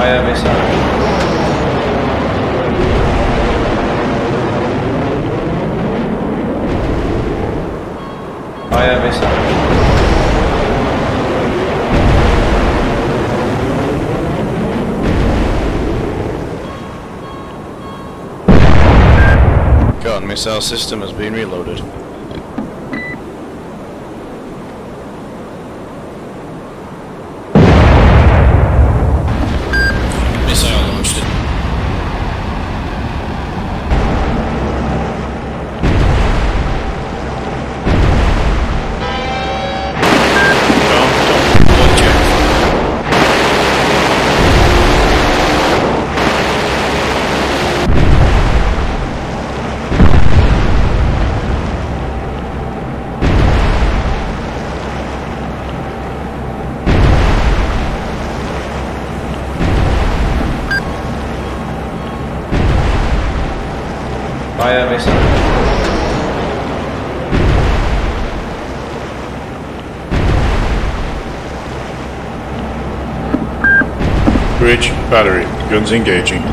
Fire missile. Fire missile. Gun missile system has been reloaded. Missile launched it. Fire missile. Bridge, battery, guns engaging.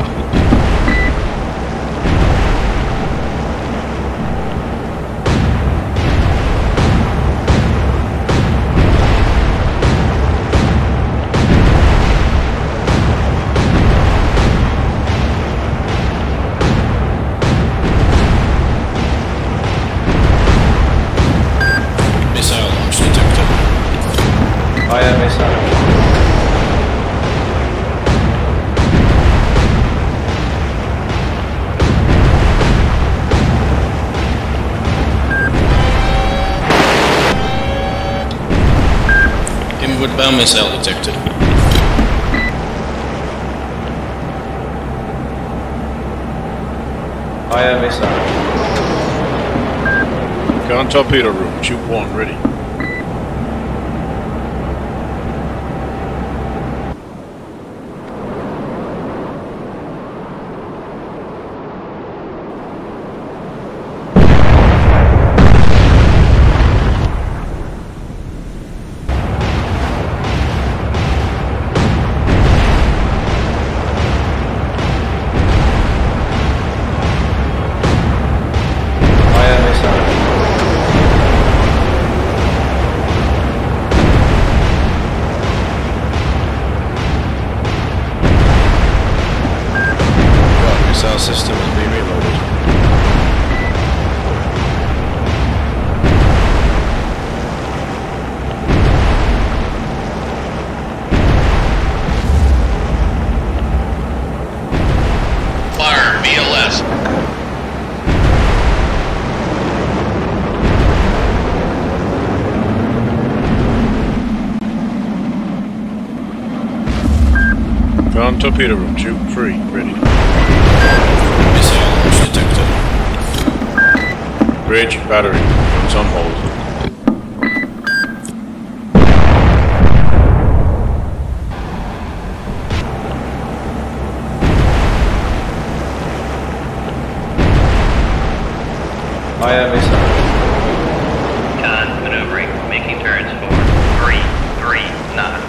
Fire missile. Inward bound missile detected. Fire missile. Gun torpedo room, shoot one, ready. Missile system has been reloaded. Fire VLS. Gun torpedo room, shoot free, ready. Missile launch detected. Bridge, battery, guns on hold. Fire missile. Con maneuvering, making turns for 3 knots.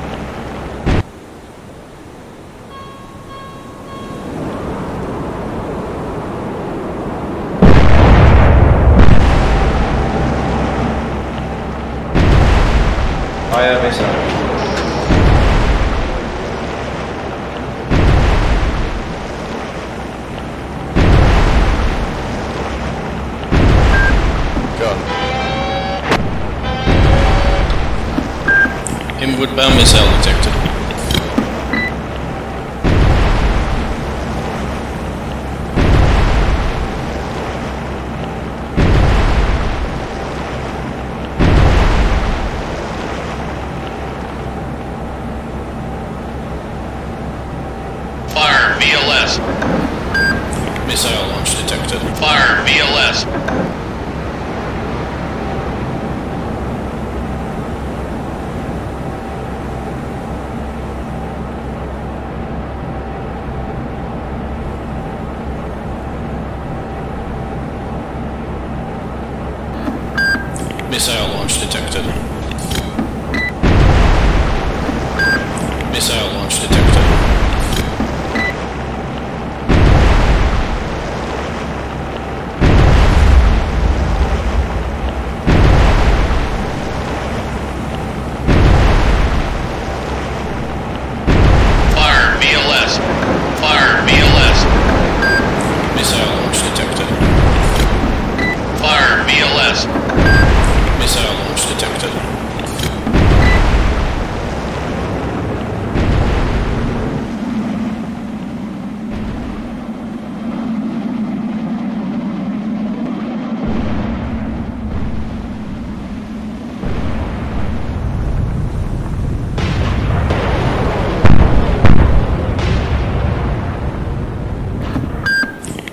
Fire missile. Gun. Inward bound missile detected. Fire VLS. Missile launch detected. Fire VLS. Missile launch detected. Missile launch detected.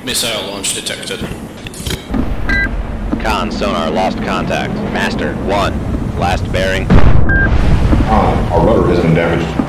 Missile launch detected. Con sonar lost contact. Master 1. Last bearing. Our rudder has been damaged.